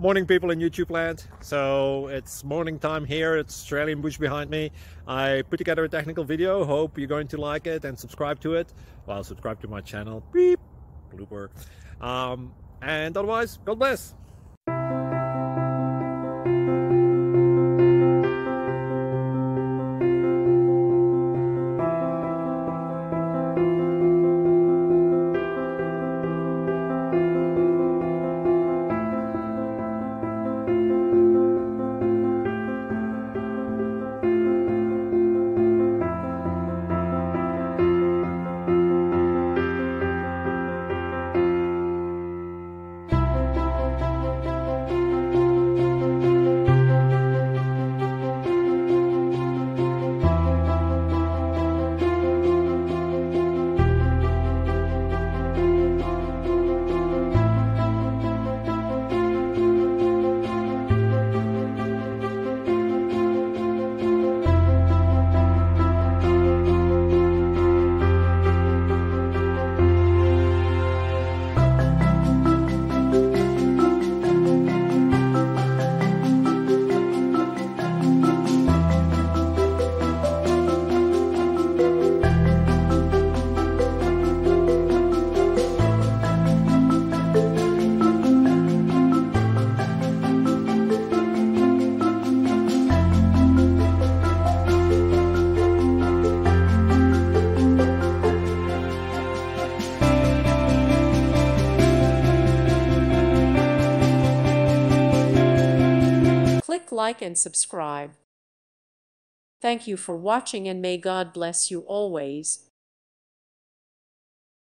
Morning, people in YouTube land. So it's morning time here. It's Australian bush behind me. I put together a technical video. Hope you're going to like it and subscribe to it. Well, subscribe to my channel. Beep. Blooper. And otherwise, God bless. Click like and subscribe. Thank you for watching, and may God bless you always.